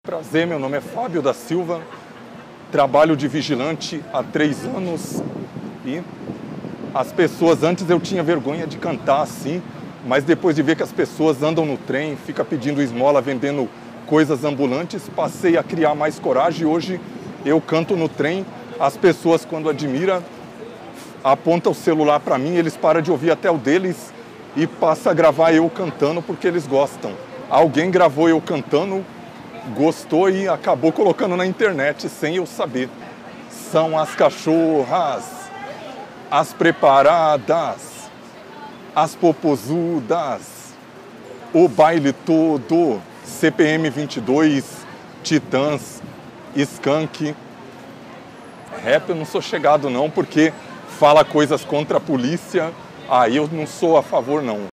Prazer, meu nome é Fábio da Silva, trabalho de vigilante há 3 anos e as pessoas, antes eu tinha vergonha de cantar assim, mas depois de ver que as pessoas andam no trem, ficam pedindo esmola, vendendo coisas ambulantes, passei a criar mais coragem e hoje eu canto no trem, as pessoas quando admiram, apontam o celular para mim, eles param de ouvir até o deles e passam a gravar eu cantando porque eles gostam. Alguém gravou eu cantando, gostou e acabou colocando na internet sem eu saber. São as cachorras, as preparadas, as popozudas, o baile todo, CPM 22, Titãs, Skank. Rap eu não sou chegado não, porque fala coisas contra a polícia, aí eu não sou a favor não.